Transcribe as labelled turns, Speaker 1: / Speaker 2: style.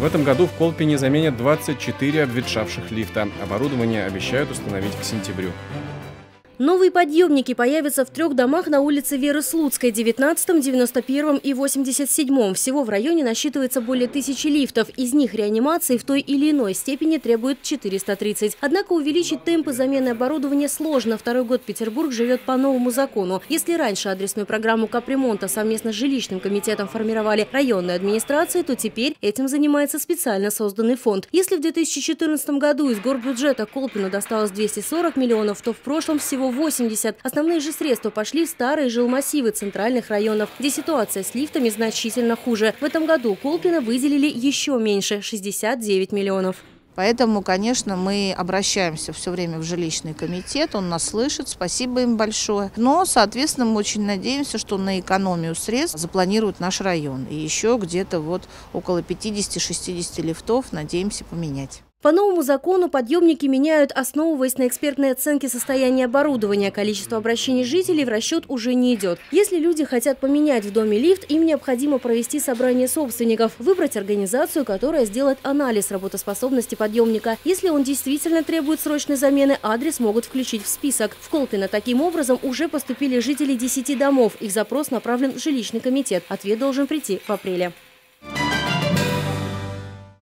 Speaker 1: В этом году в Колпине заменят 24 обветшавших лифта. Оборудование обещают установить к сентябрю.
Speaker 2: Новые подъемники появятся в 3 домах на улице Веры Слуцкой – 19-м, 91-м и 87-м. Всего в районе насчитывается более 1000 лифтов. Из них реанимации в той или иной степени требуют 430. Однако увеличить темпы замены оборудования сложно. Второй год Петербург живет по новому закону. Если раньше адресную программу капремонта совместно с жилищным комитетом формировали районные администрации, то теперь этим занимается специально созданный фонд. Если в 2014 году из горбюджета Колпину досталось 240 миллионов, то в прошлом всего 80. Основные же средства пошли в старые жилмассивы центральных районов, где ситуация с лифтами значительно хуже. В этом году Колпино выделили еще меньше – 69 миллионов.
Speaker 3: Поэтому, конечно, мы обращаемся все время в жилищный комитет, он нас слышит, спасибо им большое. Но, соответственно, мы очень надеемся, что на экономию средств запланируют наш район. И еще где-то вот около 50-60 лифтов надеемся поменять.
Speaker 2: По новому закону подъемники меняют, основываясь на экспертной оценке состояния оборудования. Количество обращений жителей в расчет уже не идет. Если люди хотят поменять в доме лифт, им необходимо провести собрание собственников, выбрать организацию, которая сделает анализ работоспособности подъемника. Если он действительно требует срочной замены, адрес могут включить в список. В Колпино таким образом уже поступили жители 10 домов. Их запрос направлен в жилищный комитет. Ответ должен прийти в апреле.